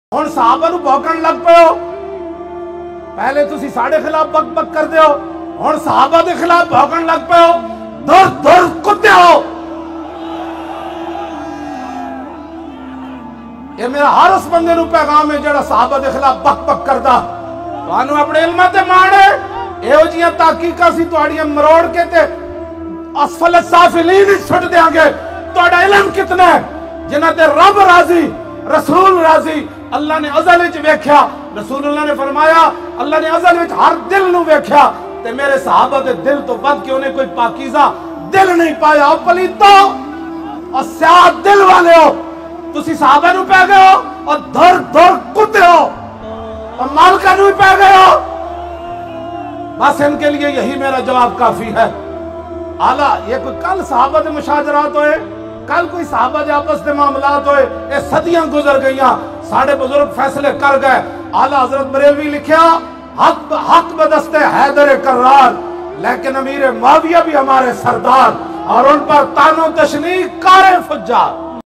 ہن صحابہ نو بھوکن لگ پے ہو، پہلے تسی ساڑے خلاف بک بک کر دے ہو، ہن صحابہ دے خلاف بھوکن لگ پے ہو، دور دور کتے ہو۔ یہ میرا ہر اس بندے نو پیغام ہے جڑا صحابہ دے خلاف بک بک کردا، توانو اپنے علمہ تے مانے ایہو جیاں تحقیقاں سی تواڈیاں مروڑ کے تے اسفل السافلین چھٹ دیاں گے۔ تواڈا علم کتنا ہے جنہ تے رب راضی، رسول راضی، اللہ نے ازل وچ ویکھیا، رسول اللہ نے فرمایا اللہ نے ازل وچ ہر دل نو ویکھیا تے میرے صحابہ دے دل تو ود کے انہیں کوئی پاکیزہ دل نہیں پایا۔ او پلیتو اور سیاہ دل والے ہو، تسی صحابہ نو پہ گئے ہو اور دھر دھر کتے ہو اور مالکہ نو پہ گئے ہو۔ بس ان کے لیے یہی میرا جواب کافی ہے۔ اعلیٰ یہ کوئی کل صحابہ دے مشاجرات ہوئے، کل کوئی صحابہ دے آپس دے معاملات ہوئے، یہ صدیاں گزر گئیاں، ساڑھے بزرگ فیصلے کر گئے۔ اعلیٰ حضرت بریلوی لکھیا حق بدست حیدر کرار، لیکن امیر معاویہ بھی ہمارے سردار، اور ان پر تان و تشنیع کار فجار۔